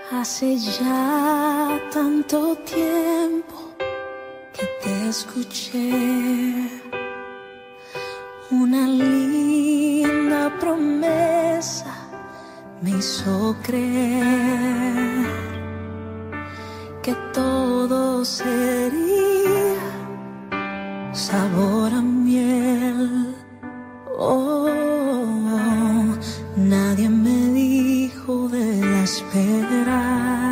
Hace ya tanto tiempo que te escuché, una linda promesa me hizo creer que todo sería sabor a miel. Oh, nadie me dijo de la espera,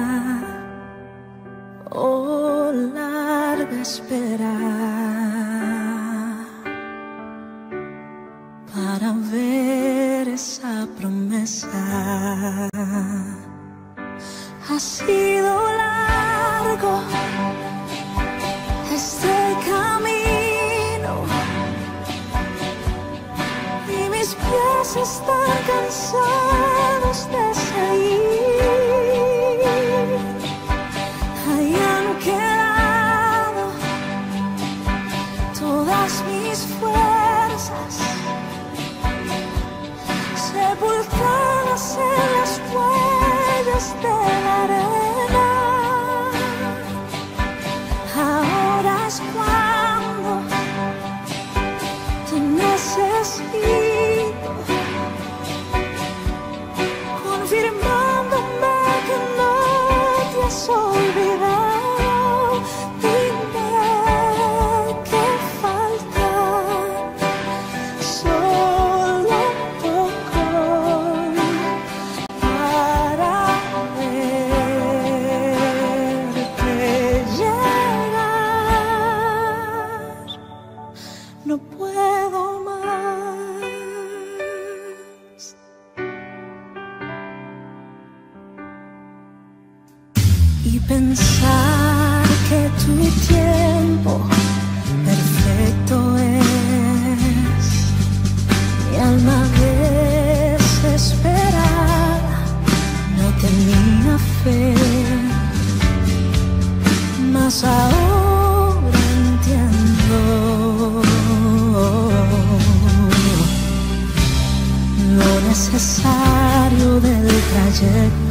oh, larga espera, para ver esa promesa. Ha sido largo este camino y mis pies están cansados de seguir. Ahí han quedado todas mis fuerzas, sepultadas en las huellas de la arena. Ahora es cuando te necesito, confirmándome que no te has olvidado. Dime qué falta, solo un poco, para verte llegar. No puedo más. Y pensar que tu tiempo perfecto es. Mi alma desesperada no tenía fe, mas ahora entiendo lo necesario del trayecto.